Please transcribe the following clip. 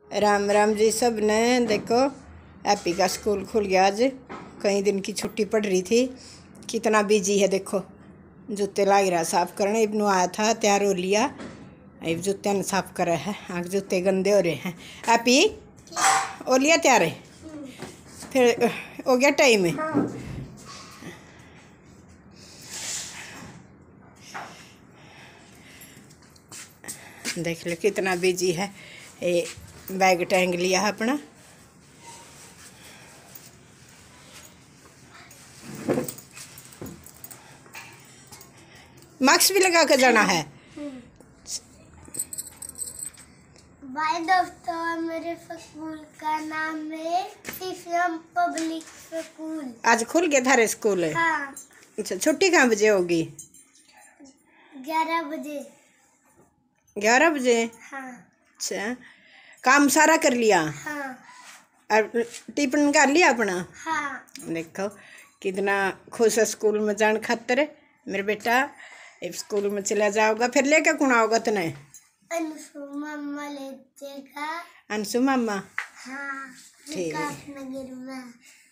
राम राम जी सब ने। देखो हैप्पी का स्कूल खुल गया आज। कई दिन की छुट्टी पड़ रही थी। कितना बिजी है देखो। जूते लाग रहा साफ करने। इब्नू आया था तैयार हो लिया। अब जूते ने साफ करे है। आगे जूते गंदे हो रहे हैं। हैप्पी हो लिया तैयार है। फिर हो गया टाइम है। देख लो कितना बिजी है। ये बैग टांग लिया है अपना। मास्क भी लगा कर जाना है। भाई दोस्तों, मेरे स्कूल का नाम है सीसम पब्लिक स्कूल। आज खुल गया थारे स्कूल है? हाँ। अच्छा, छुट्टी कहाँ बजे होगी? 11 बजे। 11 बजे? हाँ। अच्छा, काम सारा कर लिया? हाँ। और टिफिन कर लिया अपना? हाँ। देखो कितना खुश है स्कूल में जाने खातर। मेरे बेटा अब स्कूल में चला जाओगा। फिर लेके कौन आओगा तने? अंशु मम्मा ले जाएगा। अंशु मम्मा? हाँ। ठीक। विकास नगर में।